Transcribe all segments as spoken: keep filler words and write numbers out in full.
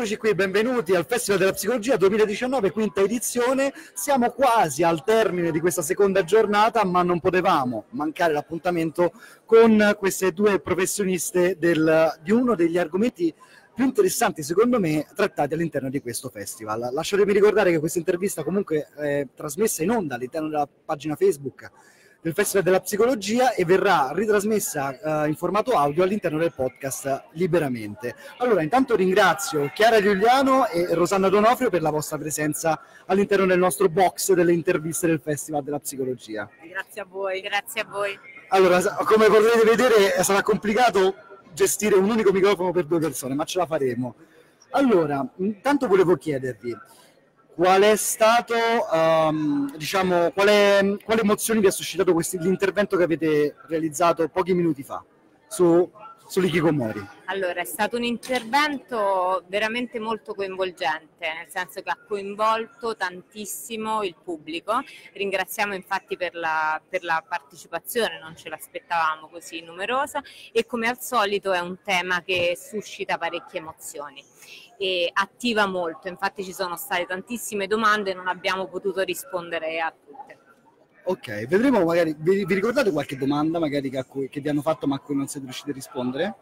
Eccoci qui, benvenuti al Festival della Psicologia duemiladiciannove, quinta edizione. Siamo quasi al termine di questa seconda giornata, ma non potevamo mancare l'appuntamento con queste due professioniste del, di uno degli argomenti più interessanti, secondo me, trattati all'interno di questo festival. Lasciatemi ricordare che questa intervista comunque è trasmessa in onda all'interno della pagina Facebook del Festival della Psicologia e verrà ritrasmessa uh, in formato audio all'interno del podcast liberamente. Allora, intanto ringrazio Chiara Giuliano e Rosanna Donofrio per la vostra presenza all'interno del nostro box delle interviste del Festival della Psicologia. Grazie a voi. Grazie a voi. Allora, come potete vedere, sarà complicato gestire un unico microfono per due persone, ma ce la faremo. Allora, intanto volevo chiedervi qual è stato, um, diciamo, quale, quali emozioni vi ha suscitato questi, l'intervento che avete realizzato pochi minuti fa su, sull'Hikikomori? Allora, è stato un intervento veramente molto coinvolgente, nel senso che ha coinvolto tantissimo il pubblico. Ringraziamo infatti per la, per la partecipazione, non ce l'aspettavamo così numerosa, e come al solito è un tema che suscita parecchie emozioni e attiva molto. Infatti ci sono state tantissime domande e non abbiamo potuto rispondere a tutte. Ok, vedremo magari, vi, vi ricordate qualche domanda magari che, a cui, che vi hanno fatto ma a cui non siete riusciti a rispondere?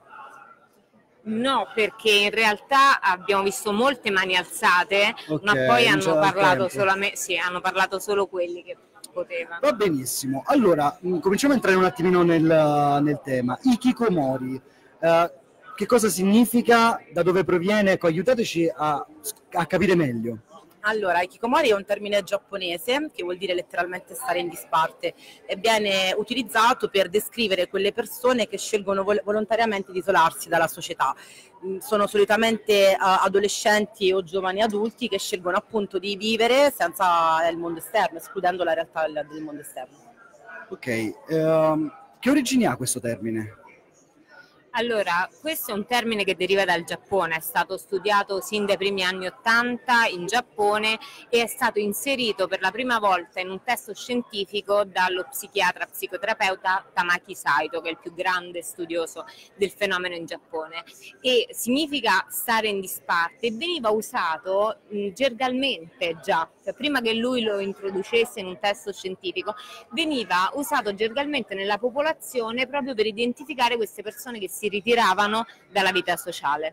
No, perché in realtà abbiamo visto molte mani alzate, okay, ma poi hanno parlato, solamente, sì, hanno parlato solo quelli che potevano. Va benissimo, allora mh, cominciamo a entrare un attimino nel, nel tema. Hikikomori, uh, che cosa significa, da dove proviene? Ecco, aiutateci a, a capire meglio. Allora, Hikikomori è un termine giapponese che vuol dire letteralmente stare in disparte e viene utilizzato per descrivere quelle persone che scelgono vol- volontariamente di isolarsi dalla società. Sono solitamente uh, adolescenti o giovani adulti che scelgono appunto di vivere senza il mondo esterno, escludendo la realtà del, del mondo esterno. Ok, uh, che origini ha questo termine? Allora, questo è un termine che deriva dal Giappone, è stato studiato sin dai primi anni Ottanta in Giappone e è stato inserito per la prima volta in un testo scientifico dallo psichiatra psicoterapeuta Tamaki Saito, che è il più grande studioso del fenomeno in Giappone, e significa stare in disparte e veniva usato mh, gergalmente già, cioè, prima che lui lo introducesse in un testo scientifico, veniva usato gergalmente nella popolazione proprio per identificare queste persone che si ritiravano dalla vita sociale.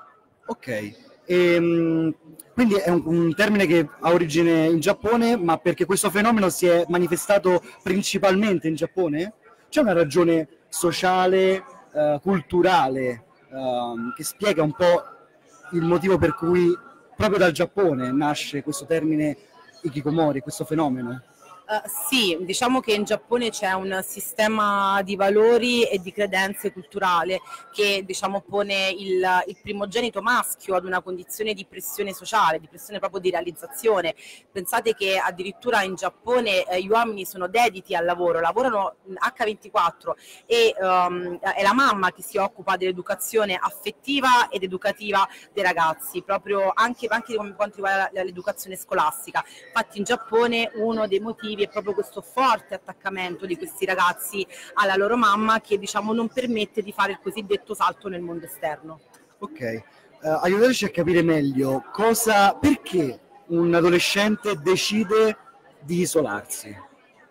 Ok, ehm, quindi è un, un termine che ha origine in Giappone, ma perché questo fenomeno si è manifestato principalmente in Giappone? C'è una ragione sociale, eh, culturale, eh, che spiega un po' il motivo per cui proprio dal Giappone nasce questo termine Hikikomori, questo fenomeno? Uh, sì, diciamo che in Giappone c'è un sistema di valori e di credenze culturale che, diciamo, pone il, il primogenito maschio ad una condizione di pressione sociale, di pressione proprio di realizzazione. Pensate che addirittura in Giappone eh, gli uomini sono dediti al lavoro, lavorano acca ventiquattro e um, è la mamma che si occupa dell'educazione affettiva ed educativa dei ragazzi, proprio anche, anche per quanto riguarda l'educazione scolastica. Infatti in Giappone uno dei motivi è proprio questo forte attaccamento di questi ragazzi alla loro mamma che, diciamo, non permette di fare il cosiddetto salto nel mondo esterno. Ok, uh, aiutateci a capire meglio cosa, perché un adolescente decide di isolarsi.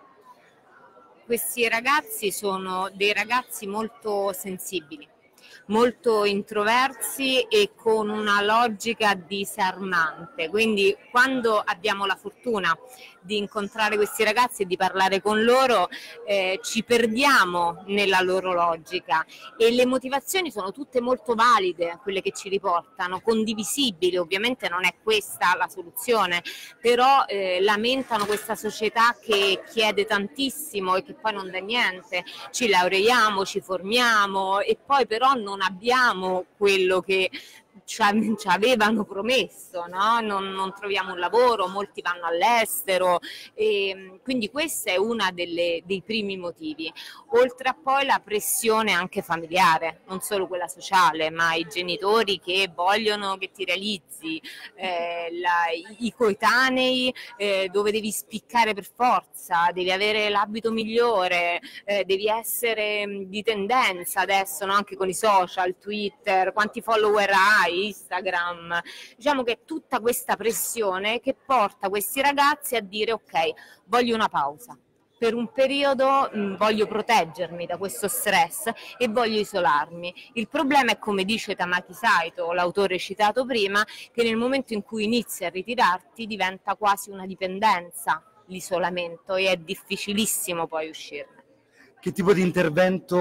Questi ragazzi sono dei ragazzi molto sensibili, molto introversi e con una logica disarmante, quindi quando abbiamo la fortuna di incontrare questi ragazzi e di parlare con loro eh, ci perdiamo nella loro logica e le motivazioni sono tutte molto valide, quelle che ci riportano, condivisibili. Ovviamente non è questa la soluzione, però eh, lamentano questa società che chiede tantissimo e che poi non dà niente. Ci laureiamo, ci formiamo e poi però non abbiamo quello che ci avevano promesso, no? non, non troviamo un lavoro, molti vanno all'estero, e quindi questo è uno dei primi motivi, oltre a poi la pressione anche familiare, non solo quella sociale, ma i genitori che vogliono che ti realizzi, eh, la, i coetanei eh, dove devi spiccare per forza, devi avere l'abito migliore, eh, devi essere di tendenza adesso, no? Anche con i social, Twitter, quanti follower hai, Instagram, diciamo che è tutta questa pressione che porta questi ragazzi a dire ok, voglio una pausa. Per un periodo mh, voglio proteggermi da questo stress e voglio isolarmi. Il problema è, come dice Tamaki Saito, l'autore citato prima, che nel momento in cui inizi a ritirarti diventa quasi una dipendenza l'isolamento e è difficilissimo poi uscirne. Che tipo di intervento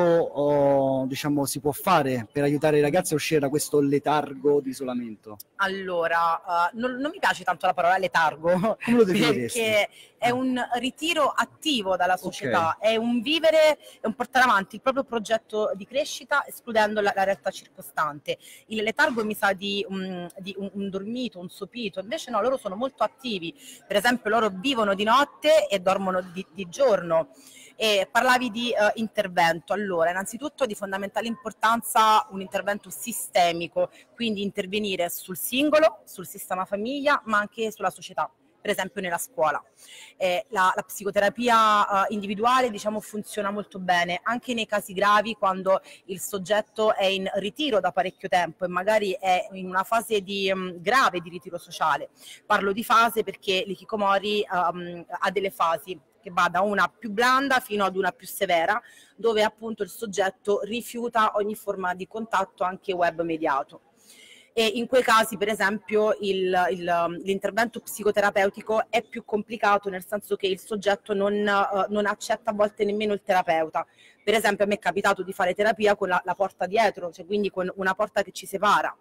oh, diciamo, si può fare per aiutare i ragazzi a uscire da questo letargo di isolamento? Allora, uh, non, non mi piace tanto la parola letargo, come lo definiresti? Perché è un ritiro attivo dalla società, okay. È un vivere, è un portare avanti il proprio progetto di crescita escludendo la, la realtà circostante. Il letargo mi sa di, um, di un, un dormito, un sopito, invece no, loro sono molto attivi, per esempio loro vivono di notte e dormono di, di giorno. E parlavi di uh, intervento, allora innanzitutto di fondamentale importanza un intervento sistemico, quindi intervenire sul singolo, sul sistema famiglia, ma anche sulla società, per esempio nella scuola. Eh, la, la psicoterapia uh, individuale diciamo funziona molto bene anche nei casi gravi, quando il soggetto è in ritiro da parecchio tempo e magari è in una fase di, um, grave di ritiro sociale. Parlo di fase perché l'Hikikomori um, ha delle fasi che va da una più blanda fino ad una più severa, dove appunto il soggetto rifiuta ogni forma di contatto anche web mediato. E in quei casi, per esempio, il, il, l'intervento psicoterapeutico è più complicato, nel senso che il soggetto non, uh, non accetta a volte nemmeno il terapeuta. Per esempio, a me è capitato di fare terapia con la, la porta dietro, cioè quindi con una porta che ci separa.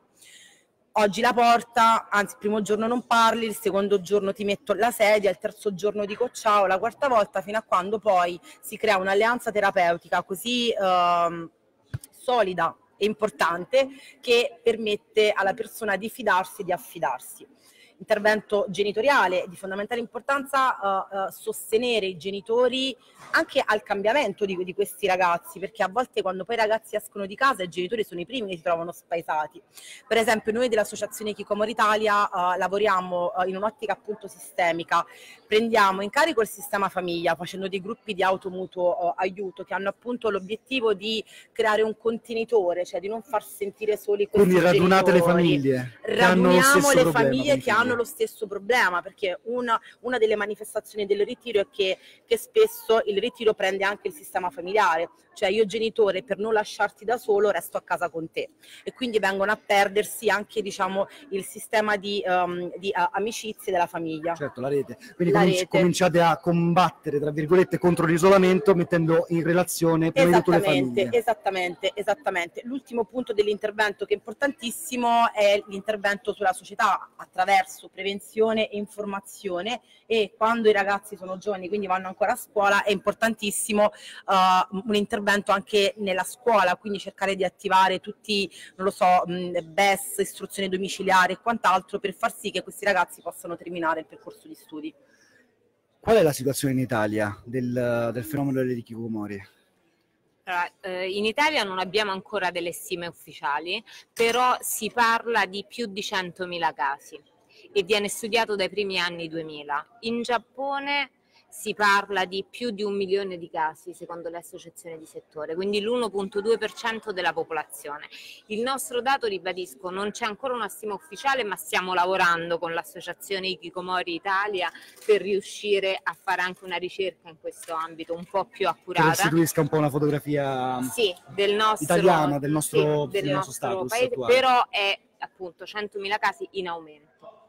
Oggi la porta, anzi il primo giorno non parli, il secondo giorno ti metto la sedia, il terzo giorno dico ciao, la quarta volta, fino a quando poi si crea un'alleanza terapeutica così uh, solida e importante che permette alla persona di fidarsi e di affidarsi. Intervento genitoriale di fondamentale importanza, uh, uh, sostenere i genitori anche al cambiamento di, di questi ragazzi, perché a volte quando poi i ragazzi escono di casa i genitori sono i primi che si trovano spaesati. Per esempio noi dell'associazione Hikikomori Italia uh, lavoriamo uh, in un'ottica appunto sistemica, prendiamo in carico il sistema famiglia facendo dei gruppi di automutuo uh, aiuto che hanno appunto l'obiettivo di creare un contenitore, cioè di non far sentire soli questi Quindi radunate genitori. le famiglie, raduniamo le problema, famiglie che hanno lo stesso problema, perché una, una delle manifestazioni del ritiro è che, che spesso il ritiro prende anche il sistema familiare, cioè io genitore per non lasciarti da solo resto a casa con te, e quindi vengono a perdersi anche diciamo il sistema di, um, di uh, amicizie della famiglia. Certo, la rete. Quindi la cominci- rete. cominciate a combattere tra virgolette contro l'isolamento mettendo in relazione prima di tutto le famiglie. Esattamente, esattamente. L'ultimo punto dell'intervento che è importantissimo è l'intervento sulla società attraverso prevenzione e informazione, e quando i ragazzi sono giovani, quindi vanno ancora a scuola, è importantissimo uh, un intervento anche nella scuola, quindi cercare di attivare tutti, non lo so, mh, B E S, istruzione domiciliare e quant'altro, per far sì che questi ragazzi possano terminare il percorso di studi. Qual è la situazione in Italia del, del fenomeno delle Hikikomori? Allora, eh, in Italia non abbiamo ancora delle stime ufficiali, però si parla di più di centomila casi e viene studiato dai primi anni duemila. In Giappone si parla di più di un milione di casi secondo le associazioni di settore, quindi l'uno virgola due per cento della popolazione. Il nostro dato, ribadisco, non c'è ancora una stima ufficiale, ma stiamo lavorando con l'associazione Hikikomori Italia per riuscire a fare anche una ricerca in questo ambito un po' più accurata. Che restituisca un po' una fotografia sì, del nostro, italiana, del nostro, sì, del del nostro nostro status paese, attuale. però è appunto centomila casi in aumento.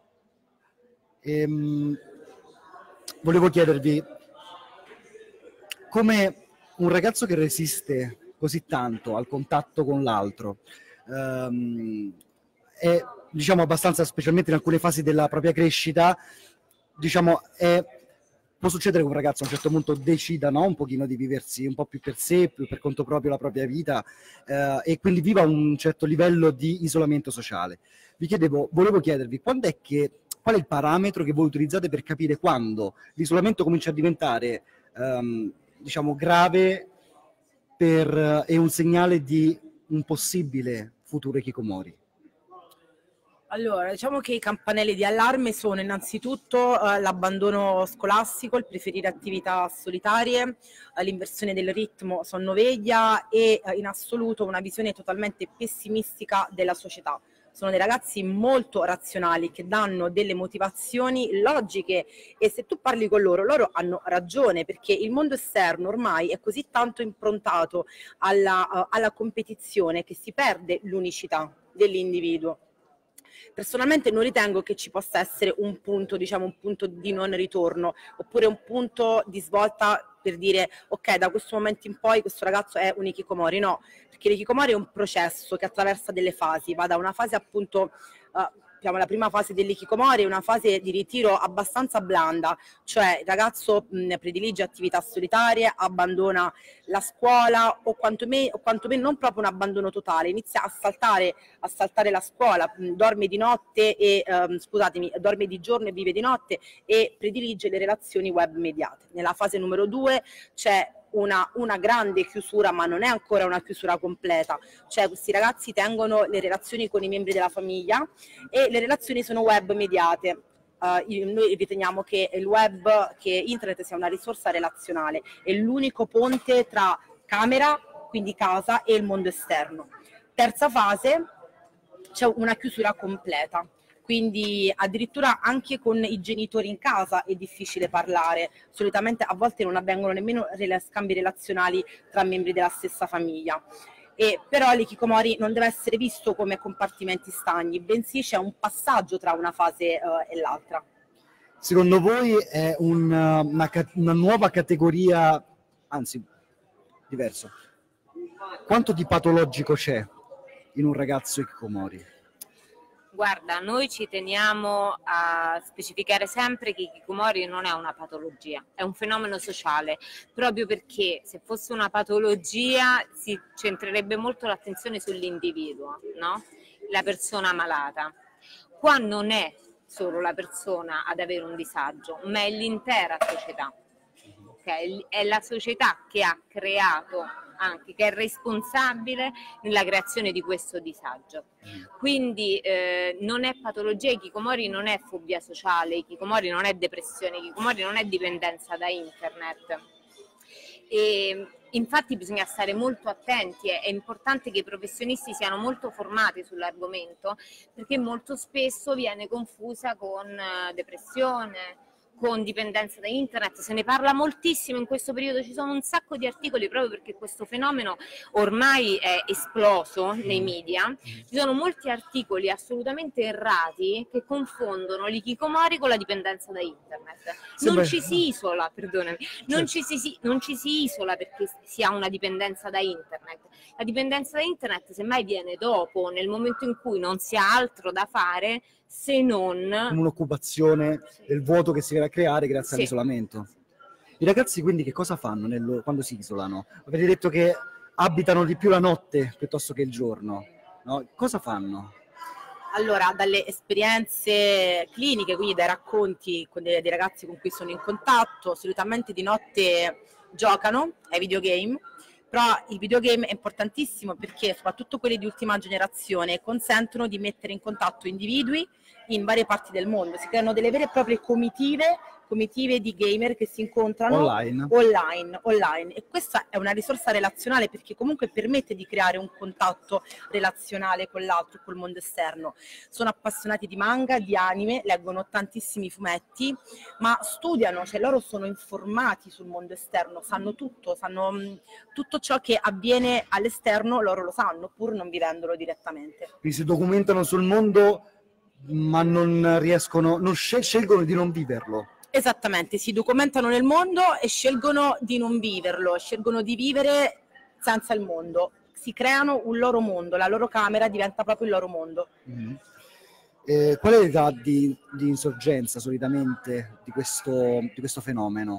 Ehm, volevo chiedervi, come un ragazzo che resiste così tanto al contatto con l'altro, ehm, è diciamo abbastanza, specialmente in alcune fasi della propria crescita, diciamo è, può succedere che un ragazzo a un certo punto decida, no, un pochino di viversi un po' più per sé, più per conto proprio la propria vita, eh, e quindi viva un certo livello di isolamento sociale. Vi chiedevo, volevo chiedervi, quando è che qual è il parametro che voi utilizzate per capire quando l'isolamento comincia a diventare um, diciamo grave per, è un segnale di un possibile futuro Hikikomori? Allora, diciamo che i campanelli di allarme sono innanzitutto eh, l'abbandono scolastico, il preferire attività solitarie, eh, l'inversione del ritmo sonno-veglia e eh, in assoluto una visione totalmente pessimistica della società. sono dei ragazzi molto razionali che danno delle motivazioni logiche, e se tu parli con loro, loro hanno ragione, perché il mondo esterno ormai è così tanto improntato alla, uh, alla competizione che si perde l'unicità dell'individuo. Personalmente non ritengo che ci possa essere un punto, diciamo, un punto di non ritorno, oppure un punto di svolta per dire ok, da questo momento in poi questo ragazzo è un hikikomori. No, perché l'hikikomori è un processo che attraversa delle fasi, va da una fase appunto uh, diciamo, la prima fase dell'ikikomori è una fase di ritiro abbastanza blanda, cioè il ragazzo mh, predilige attività solitarie, abbandona la scuola, o quantomeno, o quantomeno non proprio un abbandono totale, inizia a saltare, a saltare la scuola, mh, dorme di notte e ehm, scusatemi, dorme di giorno e vive di notte, e predilige le relazioni web mediate. Nella fase numero due c'è Una, una grande chiusura, ma non è ancora una chiusura completa, cioè questi ragazzi tengono le relazioni con i membri della famiglia e le relazioni sono web mediate. Uh, noi riteniamo che il web, che internet sia una risorsa relazionale, è l'unico ponte tra camera, quindi casa, e il mondo esterno. Terza fase, c'è una chiusura completa. Quindi addirittura anche con i genitori in casa è difficile parlare, solitamente a volte non avvengono nemmeno scambi relazionali tra membri della stessa famiglia. E però l'ikikomori non deve essere visto come compartimenti stagni, bensì c'è un passaggio tra una fase uh, e l'altra. Secondo voi è un, una, una nuova categoria, anzi diverso, quanto di patologico c'è in un ragazzo hikikomori? Guarda, noi ci teniamo a specificare sempre che hikikomori non è una patologia, è un fenomeno sociale, proprio perché se fosse una patologia si centrerebbe molto l'attenzione sull'individuo, no? La persona malata. Qua non è solo la persona ad avere un disagio, ma è l'intera società. Okay? È la società che ha creato, anche che è responsabile nella creazione di questo disagio. Quindi eh, non è patologia, hikikomori non è fobia sociale, hikikomori non è depressione, hikikomori non è dipendenza da internet. E infatti bisogna stare molto attenti, è, è importante che i professionisti siano molto formati sull'argomento, perché molto spesso viene confusa con uh, depressione, con dipendenza da internet. Se ne parla moltissimo in questo periodo, ci sono un sacco di articoli proprio perché questo fenomeno ormai è esploso nei media. Ci sono molti articoli assolutamente errati che confondono l'ikikomori con la dipendenza da internet. Non ci si isola, perdonami, non ci si, non ci si isola perché si ha una dipendenza da internet. La dipendenza da internet semmai viene dopo, nel momento in cui non si ha altro da fare se non un'occupazione del vuoto che si viene a creare grazie sì. all'isolamento. I ragazzi quindi che cosa fanno nel, quando si isolano? Avete detto che abitano di più la notte piuttosto che il giorno, no? Cosa fanno? Allora, dalle esperienze cliniche, quindi dai racconti con dei, dei ragazzi con cui sono in contatto, solitamente di notte giocano ai videogame. Però il videogame è importantissimo perché soprattutto quelli di ultima generazione consentono di mettere in contatto individui in varie parti del mondo, si creano delle vere e proprie comitive, comitive di gamer che si incontrano online. online, online e questa è una risorsa relazionale perché comunque permette di creare un contatto relazionale con l'altro, col mondo esterno. Sono appassionati di manga, di anime, leggono tantissimi fumetti, ma studiano, cioè loro sono informati sul mondo esterno, sanno tutto, sanno mh, tutto ciò che avviene all'esterno, loro lo sanno pur non vivendolo direttamente. Quindi si documentano sul mondo ma non riescono, non scel- scelgono di non viverlo. Esattamente, si documentano nel mondo e scelgono di non viverlo, scelgono di vivere senza il mondo, si creano un loro mondo, la loro camera diventa proprio il loro mondo. Mm-hmm. Eh, qual è l'età di, di insorgenza solitamente di questo, di questo fenomeno?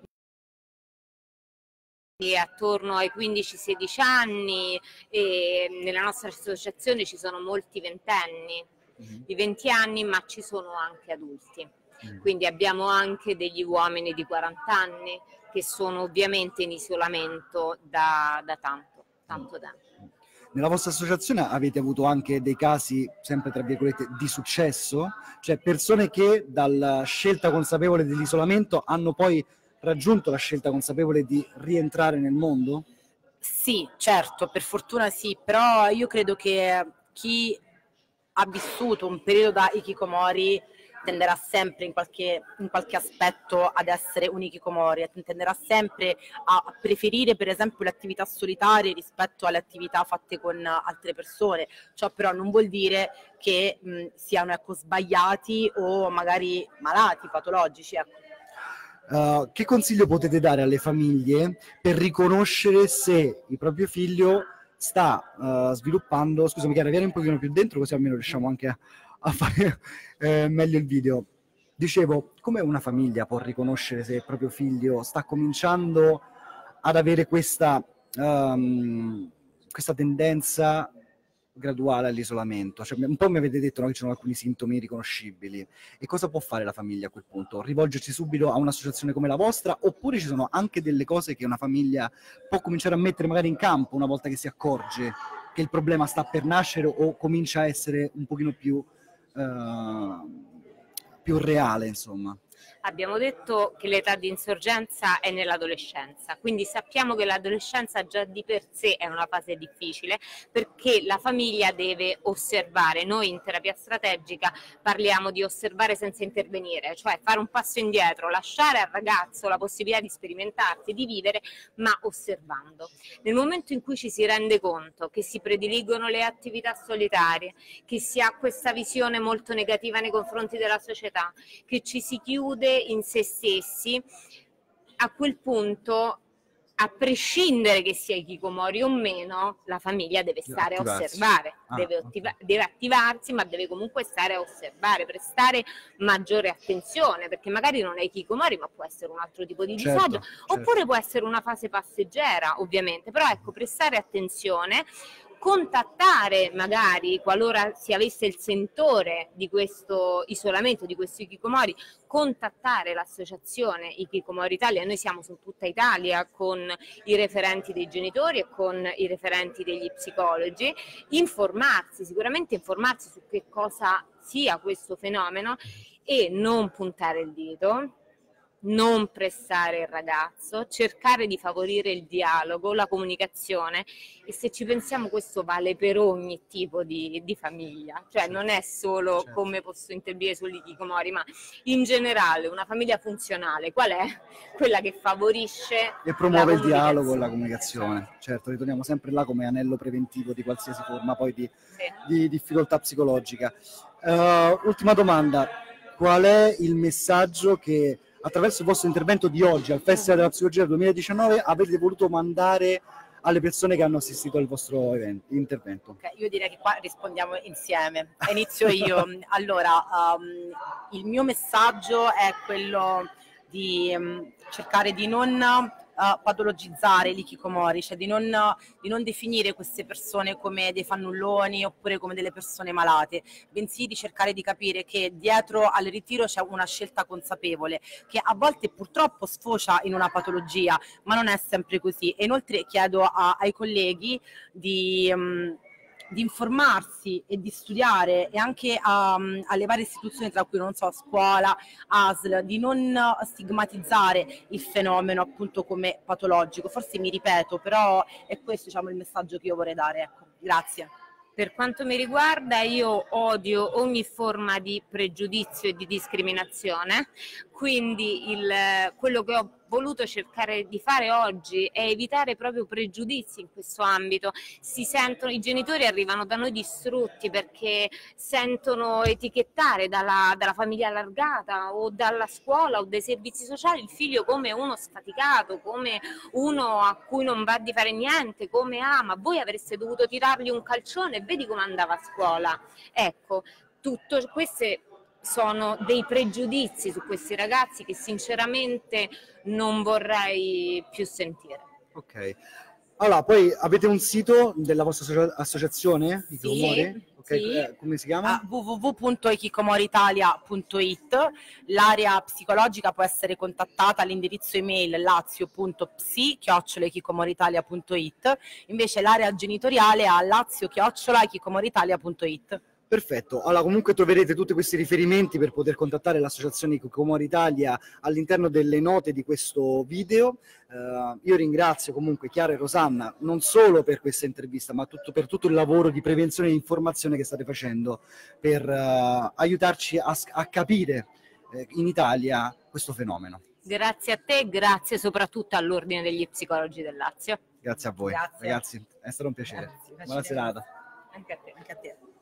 Attorno ai quindici sedici anni e nella nostra associazione ci sono molti ventenni, mm-hmm. di venti anni, ma ci sono anche adulti. Quindi abbiamo anche degli uomini di quaranta anni che sono ovviamente in isolamento da, da tanto, tanto tempo. Nella vostra associazione avete avuto anche dei casi, sempre tra virgolette, di successo? Cioè persone che dalla scelta consapevole dell'isolamento hanno poi raggiunto la scelta consapevole di rientrare nel mondo? Sì, certo, per fortuna sì, però io credo che chi ha vissuto un periodo da hikikomori tenderà sempre in qualche, in qualche aspetto ad essere un hikikomori, tenderà sempre a preferire per esempio le attività solitarie rispetto alle attività fatte con altre persone. Ciò però non vuol dire che mh, siano ecco, sbagliati o magari malati, patologici. Ecco. Uh, che consiglio potete dare alle famiglie per riconoscere se il proprio figlio sta uh, sviluppando, scusami Chiara, vieni un pochino più dentro così almeno riusciamo anche a, a fare eh, meglio il video. Dicevo, come una famiglia può riconoscere se il proprio figlio sta cominciando ad avere questa, um, questa tendenza graduale all'isolamento? Cioè, un po' mi avete detto, no, che ci sono alcuni sintomi riconoscibili, e cosa può fare la famiglia a quel punto? Rivolgersi subito a un'associazione come la vostra, oppure ci sono anche delle cose che una famiglia può cominciare a mettere magari in campo una volta che si accorge che il problema sta per nascere o comincia a essere un pochino più, uh, più reale, insomma? Abbiamo detto che l'età di insorgenza è nell'adolescenza, quindi sappiamo che l'adolescenza già di per sé è una fase difficile perché la famiglia deve osservare. Noi in terapia strategica parliamo di osservare senza intervenire, cioè fare un passo indietro, lasciare al ragazzo la possibilità di sperimentarsi, di vivere, ma osservando. Nel momento in cui ci si rende conto che si prediligono le attività solitarie, che si ha questa visione molto negativa nei confronti della società, che ci si chiude in se stessi, a quel punto, a prescindere che sia hikikomori o meno, la famiglia deve stare Attivarsi. a osservare, Ah, deve, okay. attiva- deve attivarsi, ma deve comunque stare a osservare, prestare maggiore attenzione, perché magari non è hikikomori, ma può essere un altro tipo di Certo, disagio, certo. oppure può essere una fase passeggera, ovviamente, però ecco, prestare attenzione, contattare magari, qualora si avesse il sentore di questo isolamento, di questo hikikomori, contattare l'associazione Hikikomori Italia. Noi siamo su tutta Italia con i referenti dei genitori e con i referenti degli psicologi, informarsi, sicuramente informarsi su che cosa sia questo fenomeno e non puntare il dito, non pressare il ragazzo, cercare di favorire il dialogo, la comunicazione, e se ci pensiamo questo vale per ogni tipo di, di famiglia, cioè certo. Non è solo certo. Come posso intervenire sull'hikikomori, ma in generale una famiglia funzionale qual è? Quella che favorisce e promuove il dialogo e la comunicazione, certo, ritorniamo sempre là come anello preventivo di qualsiasi forma poi di, sì. di difficoltà psicologica. Uh, ultima domanda, qual è il messaggio che attraverso il vostro intervento di oggi al Festival della Psicologia duemiladiciannove avete voluto mandare alle persone che hanno assistito al vostro evento, intervento? Okay, io direi che qua rispondiamo insieme. Inizio io. Allora, um, il mio messaggio è quello di um, cercare di non Uh, patologizzare l'hikikomori, cioè di non, di non definire queste persone come dei fannulloni oppure come delle persone malate, bensì di cercare di capire che dietro al ritiro c'è una scelta consapevole che a volte purtroppo sfocia in una patologia, ma non è sempre così. E inoltre chiedo a, ai colleghi di... Um, di informarsi e di studiare e anche a, alle varie istituzioni, tra cui non so, scuola, A S L, di non stigmatizzare il fenomeno appunto come patologico. Forse mi ripeto, però è questo, diciamo, il messaggio che io vorrei dare. Ecco. Grazie. Per quanto mi riguarda, io odio ogni forma di pregiudizio e di discriminazione, quindi il, quello che ho voluto cercare di fare oggi è evitare proprio pregiudizi in questo ambito. Si sentono, i genitori arrivano da noi distrutti perché sentono etichettare dalla, dalla famiglia allargata o dalla scuola o dai servizi sociali il figlio come uno sfaticato, come uno a cui non va di fare niente, come ah, ma voi avreste dovuto tirargli un calcione, vedi come andava a scuola. Ecco, tutto queste sono dei pregiudizi su questi ragazzi che sinceramente non vorrei più sentire. Ok, allora poi avete un sito della vostra associazione? Sì, okay. Sì. Eh, come si chiama? w w w punto hikikomoritalia punto it. L'area psicologica può essere contattata all'indirizzo email lazio punto psi chiocciola hikikomoritalia punto it, invece l'area genitoriale a lazio chiocciola hikikomoritalia punto it. Perfetto, allora comunque troverete tutti questi riferimenti per poter contattare l'associazione Hikikomori Italia all'interno delle note di questo video. Uh, io ringrazio comunque Chiara e Rosanna non solo per questa intervista, ma tutto, per tutto il lavoro di prevenzione e informazione che state facendo per uh, aiutarci a, a capire eh, in Italia questo fenomeno. Grazie a te, grazie soprattutto all'Ordine degli Psicologi del Lazio. Grazie a voi, Grazie. ragazzi, è stato un piacere. Grazie, Buona serata. Anche a te. Anche a te.